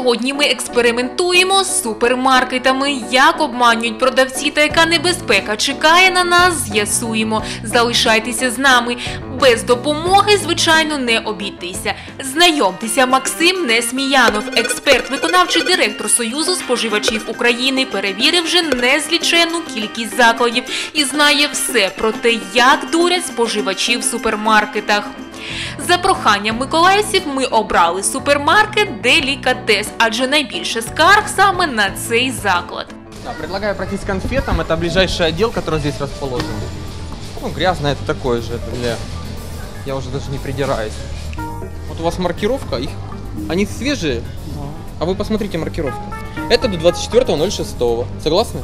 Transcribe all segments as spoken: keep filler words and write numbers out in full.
Сьогодні ми експериментуємо з супермаркетами. Як обманюють продавці та яка небезпека чекає на нас, з'ясуємо. Залишайтеся з нами. Без допомоги, звичайно, не обійтися. Знайомтеся, Максим Несміянов, експерт, виконавчий директор Союзу споживачів України, перевірив вже незліченну кількість закладів і знає все про те, як дурять споживачів в супермаркетах. За проханням миколаївців ми обрали супермаркет «Делікатес», адже найбільше скарг саме на цей заклад. Да, предлагаю пройтись к конфетам. Это ближайший отдел, который здесь расположен. Ну, грязно это такое же. Это для... Я уже даже не придираюсь. Вот у вас маркировка, их... они свежие, а вы посмотрите маркировку. Это до двадцать четвёртого ноль шестого. Согласны?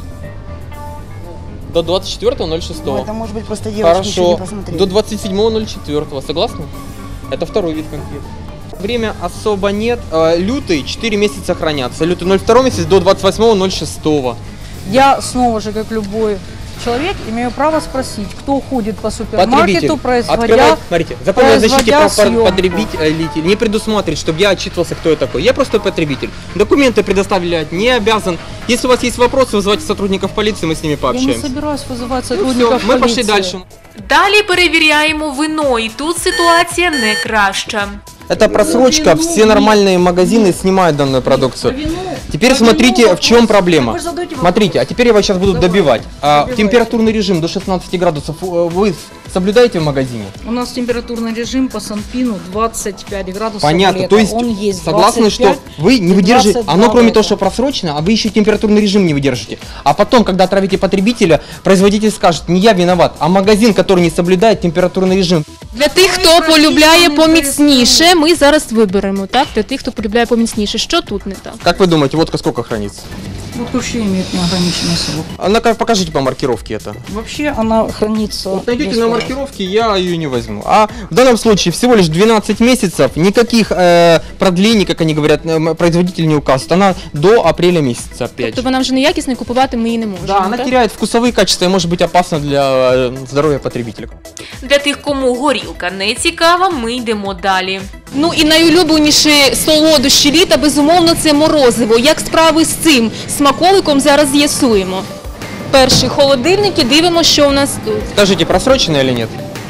До двадцать четвёртого ноль шестого. Ну, это может быть просто девочки еще не посмотрели. До двадцать седьмого ноль четвёртого. Согласны? Это второй вид конфет. Время особо нет. Лютый четыре месяца хранятся. Лютый ноль второй месяц до двадцать восьмого ноль шестого. Я снова же, как любой человек, имею право спросить, кто ходит по супермаркету, производя, Открывает, смотрите, закон о защите прав съемку. потребителей не предусматривает, чтобы я отчитывался, кто я такой. Я просто потребитель. Документы предоставлять не обязан. Если у вас есть вопросы, вызывайте сотрудников полиции, мы с ними пообщаемся. Я не собираюсь вызывать Ну сотрудников все, полиции. мы пошли дальше. Далі перевіряємо вино, і тут ситуація не краща. Это просрочка, все нормальные магазины снимают данную продукцию. Теперь смотрите, в чем проблема. Смотрите, а теперь я вас сейчас буду добивать. А, температурный режим до шестнадцати градусов вы соблюдаете в магазине? У нас температурный режим по Санпину двадцать пять градусов. Понятно, лета. то есть Он есть согласны, что вы не выдержите, оно кроме лета. того, что просрочено, а вы еще температурный режим не выдержите. А потом, когда отравите потребителя, производитель скажет, не я виноват, а магазин, который не соблюдает температурный режим. Для тих, хто полюбляє поміцніше, ми зараз виберемо, так? Для тих, хто полюбляє поміцніше. Що тут не так? Как вы думаете, водка сколько хранится? Вот вообще имеет неограниченный срок. А ну-ка покажите по маркировке это. Вообще она хранится... Вот найдете на несколько. маркировке, я ее не возьму. А в данном случае всего лишь двенадцать месяцев, никаких э, продлений, как они говорят, э, производитель не указывает. Она до апреля месяца опять. Тобто вона вже неякісна, купувати ми її не можемо, Да, она так? теряет вкусовые качества и может быть опасна для э, здоровья потребителя. Для тих, кому горілка не цікава, ми йдемо далі. Ну і найулюбленіші солодощі літа, безумовно, це морозиво. Як справи з цим смаколиком, зараз з'ясуємо. Перший холодильник і дивимося, що у нас тут. Скажите, просроченное или нет?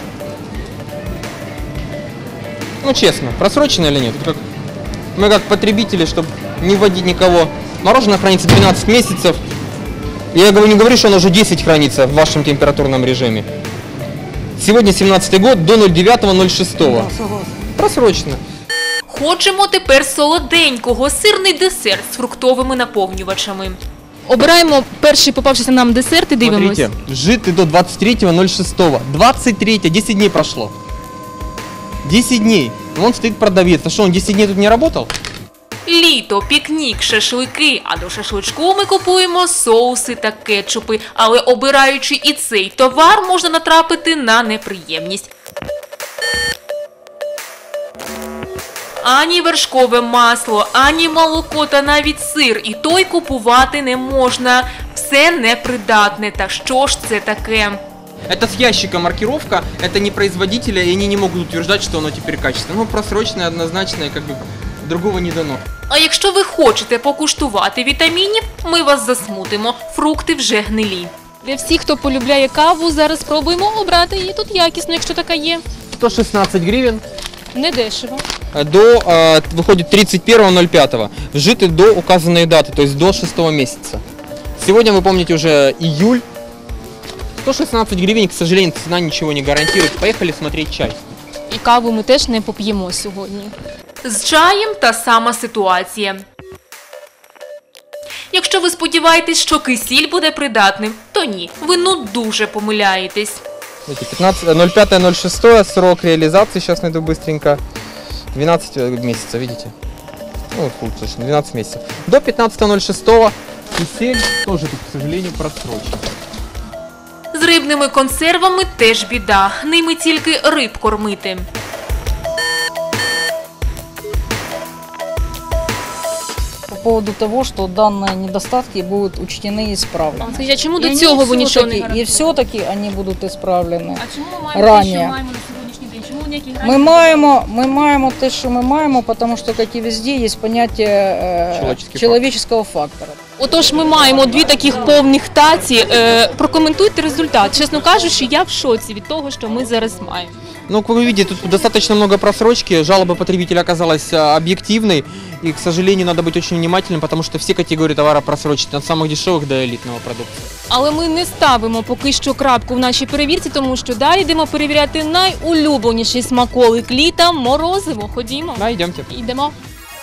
Ну честно, просроченное или нет? Как, мы как потребители, чтобы не вводить никого. Мороженое хранится двенадцать месяцев. Я говорю, не говорю, что оно уже десять хранится в вашем температурном режиме. Сегодня семнадцатый год, до ноль девятого ноль шестого. Да, согласна. Просрочено. Хочемо тепер солоденького, сирний десерт з фруктовими наповнювачами. Обираємо перший попавшийся нам десерт і дивимося. Смотрите, житый до двадцать третьего ноль шестого. двадцать третьего, десять дней прошло. десять дней. Вон стоит продавец. А что, он десять дней тут не работал? Літо, пікнік, шашлики, а до шашличку ми купуємо соуси та кетчупи. Але обираючи і цей товар, можна натрапити на неприємність. Ані вершкове масло, ані молоко та навіть сир, і той купувати не можна. Все непридатне. Та що ж це таке? Это с ящика маркировка, это не производителя, и они не могут утверждать, что оно теперь качественное. Ну, просроченное, однозначное, как бы другого не дано. А якщо ви хочете покуштувати вітамінів, ми вас засмутимо. Фрукти вже гнилі. Для всіх, хто полюбляє каву, зараз спробуємо обрати її тут якісно, якщо така є. сто шестнадцать гривен. Не дешево. До, э, выходит тридцать первого ноль пятого. Житы до указанной даты, то есть до шестого месяца. Сегодня, вы помните, уже июль. сто шестнадцать гривен, к сожалению, цена ничего не гарантирует. Поехали смотреть чай. І каву ми теж не поп'ємо сьогодні. З чаєм та сама ситуація. Якщо ви сподіваєтесь, що кисіль буде придатним, то ні, ви ну дуже помиляєтесь. ноль пятое ноль шестое, срок реализации, сейчас найду быстренько. двенадцать месяцев, видите? Ну, лучше, двенадцать месяцев. До пятнадцатого ноль шестого кисель тоже тут, к сожалению, просрочен. З рибними консервами теж біда, ними тільки риб кормити. По поводу того, что данные недостатки будут учтены и исправлены. Скажіть, а чому И до они цього ви нічого не все-таки- И гарантуєте? все-таки они будут исправлены. А чому ми маємо те, що маємо на сьогоднішній день? Чому ніяких Ми маємо, ми маємо те, що ми маємо, тому що, як і везде, є поняття е, Человеческий чоловічого фактора. Отож, ми маємо дві таких повних таці. Е, прокоментуйте результат. Чесно кажучи, я в шоці від того, що ми зараз маємо. Ну, как вы видите, тут достаточно много просрочки, жалоба потребителя оказалась а, объективной, и, к сожалению, надо быть очень внимательным, потому что все категории товара просрочены, от самых дешевых до элитного продукта. Але ми не ставимо поки що крапку в нашій перевірці, тому що далі йдемо перевіряти найулюбленіший смаколик літа – морозиво. Ходімо. Да, идемте. Йдемо.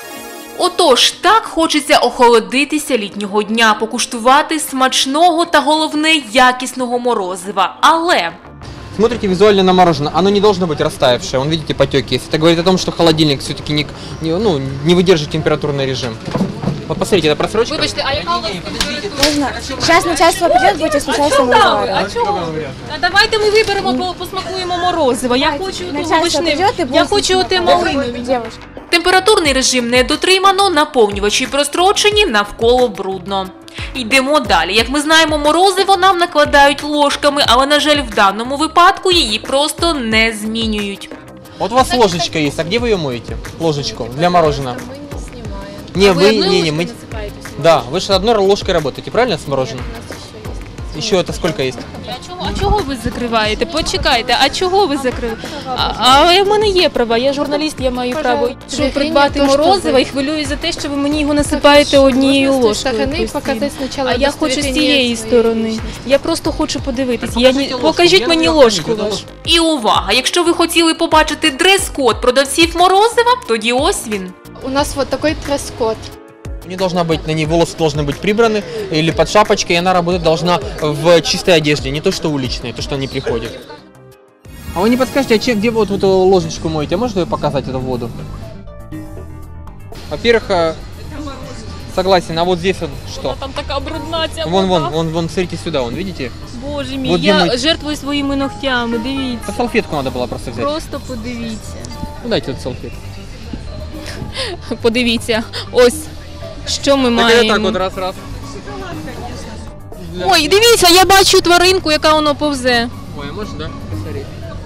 Отож, так хочеться охолодитися літнього дня, покуштувати смачного та, головне, якісного морозива. Але Смотрите визуально на мороженое, оно не должно быть растаявшее, вон видите потеки есть. Это говорит о том, что холодильник все-таки не, не, ну, не выдержит температурный режим. Вот посмотрите, это просрочка. Вибачте, а яка у вас Можно? Сейчас начальство придет, будете сначала А чого? А давайте ми виберемо, по- посмакуємо морозиво. Я хочу ту Начальство вишневу. придет и Я будете хочу оте смаковать. малинові. Девушка. температурний режим не дотримано, наповнювачі прострочені, навколо брудно. Йдемо далі. Як ми знаємо, морозиво нам накладають ложками, але, на жаль, в даному випадку її просто не змінюють. Вот у вас ложечка есть, а где вы ее моете? Ложечку для мороженого. Не, вы, не, не, мы... Да, вы же одной ложкой работаете, правильно, с мороженым? Еще это сколько есть? А чого, а чого ви закриваєте? Почекайте, а чого ви закриваєте? А, а в мене є права, я журналіст, я маю право щоб придбати морозиво і хвилююсь за те, що ви мені його насипаєте однією ложкою. постійно. А я хочу з цієї сторони. Я просто хочу подивитись. Я ні... Покажіть мені ложку вашу. І увага! Якщо ви хотіли побачити дрес-код продавців морозива, тоді ось він. У нас вот такой дресс-код. Не должна быть, на ней волосы должны быть прибраны или под шапочкой, и она работать должна в чистой одежде, не то что уличной, то что они приходят. А вы не подскажете, а че, где вот эту ложечку моете? А можно ее показать, эту воду? Во-первых, э, согласен, а вот здесь вот что? Там така брудна ця Вон, вода. вон, вон, вон, смотрите сюда, вон, видите? Боже мій, Вот я где мы- жертвую своїми ногтями, дивіться. А салфетку надо было просто взять. Просто подивіться. Ну, дайте эту салфетку. Подивіться, ось що ми Так, это так маємо. вот, раз-раз. Ой, дивіться, я бачу тваринку, яка воно повзе. Ой, а может, да? Посмотри.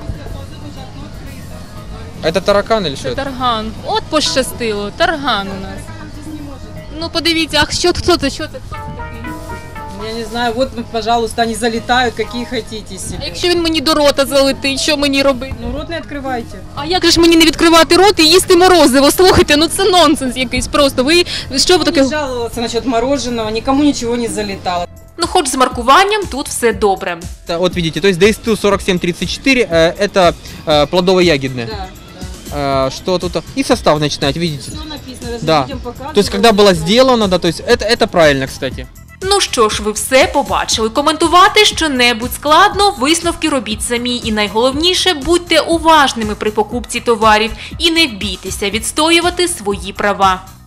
Это таракан или что Це это? тарган. От пощастило, тарган у нас. Ну подивіться, а що хто це? Що це? Хто це такий? Я не знаю, вот, пожалуйста, они залетают, какие хотите А себе. якщо він мені до рота залетить, що мені робити? Ну, рот не открывайте. А як же ж мені не відкривати рот і їсти морозиво? Слухайте, ну це нонсенс якийсь просто. Ви що ви таке? Не жаловаться насчет мороженого, никому ничего не залетало. Ну, хоч з маркуванням тут все добре. Это, вот видите, то есть ди ес ту сорок семь тридцать четыре, э, это э, плодово-ягодное. Да, Э, что тут? И состав начинать, видите? Все написано, даже Да. людям показывают. То есть, когда было сделано, да, то есть это, это правильно, кстати. Ну що ж, ви все побачили. Коментувати що-небудь складно, висновки робіть самі. І найголовніше, будьте уважними при покупці товарів і не бійтеся відстоювати свої права.